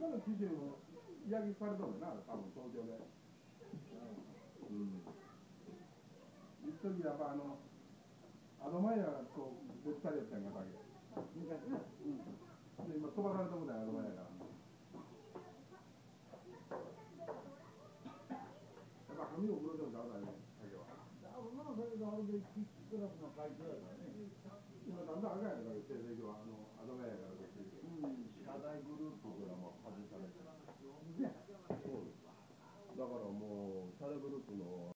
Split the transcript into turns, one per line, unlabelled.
今の基準を嫌気されたんだな、多分東京で。一時やっぱアドマイヤがこう、絶対やったんや、だけ。昔な。で、今飛ばされたことや、アドマイヤが。やっぱ髪を黒でもちゃうだね、だけは。
女のそれがあれでキッククラブの会長やからね。
今だんだん赤やから、成績はアドマイヤからできる。
社大グループからも外されてる。
だからもう、社大グループの